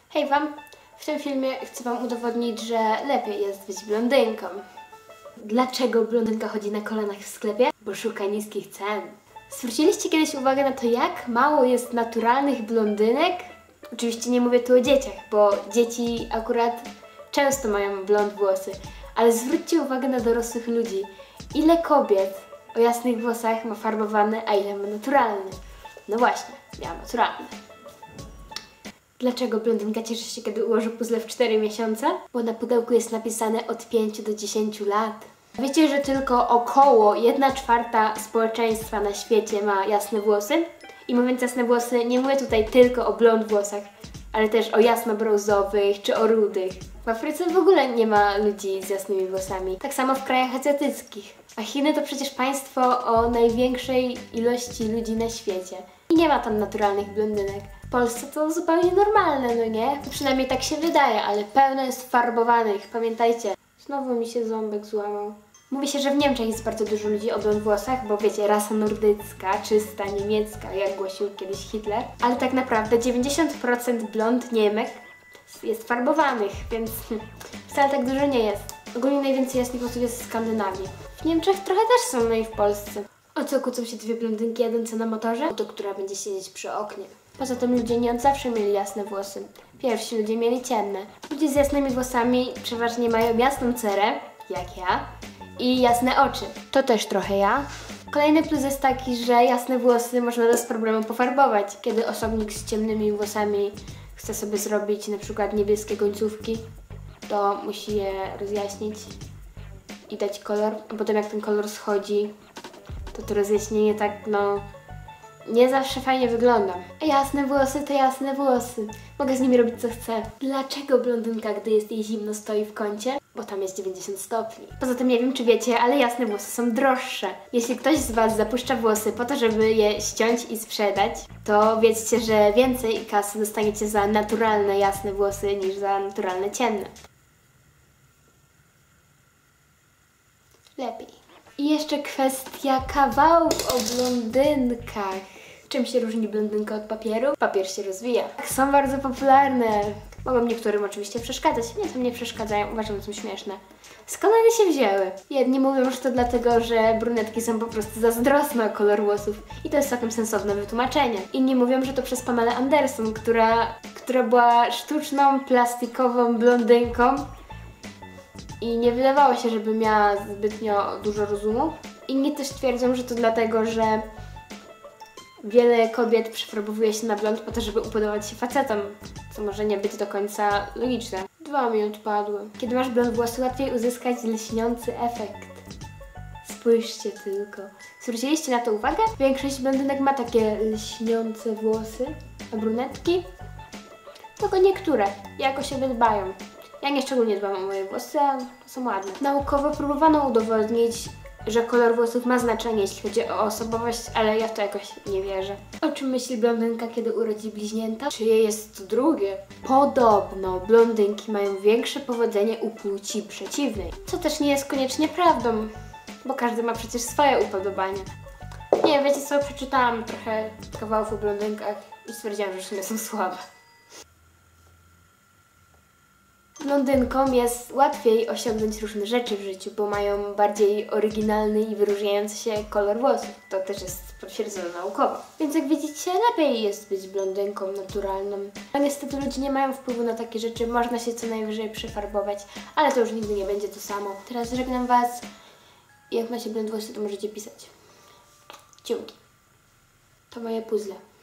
Hej Wam! W tym filmie chcę Wam udowodnić, że lepiej jest być blondynką. Dlaczego blondynka chodzi na kolanach w sklepie? Bo szuka niskich cen. Zwróciliście kiedyś uwagę na to, jak mało jest naturalnych blondynek? Oczywiście nie mówię tu o dzieciach, bo dzieci akurat często mają blond włosy. Ale zwróćcie uwagę na dorosłych ludzi. Ile kobiet o jasnych włosach ma farbowane, a ile ma naturalne? No właśnie, ja naturalne. Dlaczego blondynka cieszy się, kiedy ułoży puzzle w 4 miesiące? Bo na pudełku jest napisane od 5 do 10 lat. Wiecie, że tylko około 1/4 społeczeństwa na świecie ma jasne włosy? I mówiąc jasne włosy, nie mówię tutaj tylko o blond włosach, ale też o jasno-brązowych czy o rudych. W Afryce w ogóle nie ma ludzi z jasnymi włosami. Tak samo w krajach azjatyckich. A Chiny to przecież państwo o największej ilości ludzi na świecie. I nie ma tam naturalnych blondynek. W Polsce to zupełnie normalne, no nie? Przynajmniej tak się wydaje, ale pełno jest farbowanych, pamiętajcie. Znowu mi się ząbek złamał. Mówi się, że w Niemczech jest bardzo dużo ludzi o blond włosach, bo wiecie, rasa nordycka, czysta, niemiecka, jak głosił kiedyś Hitler. Ale tak naprawdę 90% blond Niemek jest farbowanych, więc wcale tak dużo nie jest. Ogólnie najwięcej jasnych włosów jest w Skandynawii. W Niemczech trochę też są, no i w Polsce. O co kłócą się dwie blondynki jadące na motorze? O to, która będzie siedzieć przy oknie. Poza tym ludzie nie od zawsze mieli jasne włosy. Pierwsi ludzie mieli ciemne. Ludzie z jasnymi włosami przeważnie mają jasną cerę, jak ja, i jasne oczy. To też trochę ja. Kolejny plus jest taki, że jasne włosy można bez problemu pofarbować. Kiedy osobnik z ciemnymi włosami chce sobie zrobić na przykład niebieskie końcówki, to musi je rozjaśnić i dać kolor. A potem jak ten kolor schodzi, to rozjaśnienie tak, no, nie zawsze fajnie wygląda. A jasne włosy to jasne włosy. Mogę z nimi robić co chcę. Dlaczego blondynka, gdy jest jej zimno, stoi w kącie? Bo tam jest 90 stopni. Poza tym nie wiem, czy wiecie, ale jasne włosy są droższe. Jeśli ktoś z Was zapuszcza włosy po to, żeby je ściąć i sprzedać, to wiedzcie, że więcej kasy dostaniecie za naturalne jasne włosy niż za naturalne ciemne. Lepiej. I jeszcze kwestia kawałów o blondynkach. Czym się różni blondynka od papieru? Papier się rozwija. Są bardzo popularne. Mogą niektórym oczywiście przeszkadzać. Mnie to nie przeszkadzają, uważam, że są śmieszne. Skąd one się wzięły? Jedni mówią, że to dlatego, że brunetki są po prostu zazdrosne o kolor włosów. I to jest całkiem sensowne wytłumaczenie. Inni mówią, że to przez Pamelę Anderson, która była sztuczną, plastikową blondynką i nie wydawało się, żeby miała zbytnio dużo rozumu. Inni też twierdzą, że to dlatego, że wiele kobiet przefarbowuje się na blond po to, żeby upodobać się facetom, co może nie być do końca logiczne. 2 mi odpadły. Kiedy masz blond włosy, łatwiej uzyskać lśniący efekt. Spójrzcie tylko. Zwróciliście na to uwagę? Większość blondynek ma takie lśniące włosy, a brunetki? Tylko niektóre jakoś o siebie dbają. Ja nie szczególnie dbam o moje włosy, a są ładne. Naukowo próbowano udowodnić, że kolor włosów ma znaczenie, jeśli chodzi o osobowość, ale ja w to jakoś nie wierzę. O czym myśli blondynka, kiedy urodzi bliźnięta? Czyje jest drugie? Podobno blondynki mają większe powodzenie u płci przeciwnej. Co też nie jest koniecznie prawdą, bo każdy ma przecież swoje upodobania. Nie, wiecie co, przeczytałam trochę kawałów o blondynkach i stwierdziłam, że w sumie są słabe. Blondynkom jest łatwiej osiągnąć różne rzeczy w życiu, bo mają bardziej oryginalny i wyróżniający się kolor włosów. To też jest potwierdzone naukowo. Więc jak widzicie, lepiej jest być blondynką naturalną. A niestety ludzie nie mają wpływu na takie rzeczy, można się co najwyżej przefarbować, ale to już nigdy nie będzie to samo. Teraz żegnam Was i jak macie blond włosy, to możecie pisać. Dzięki. To moje puzzle.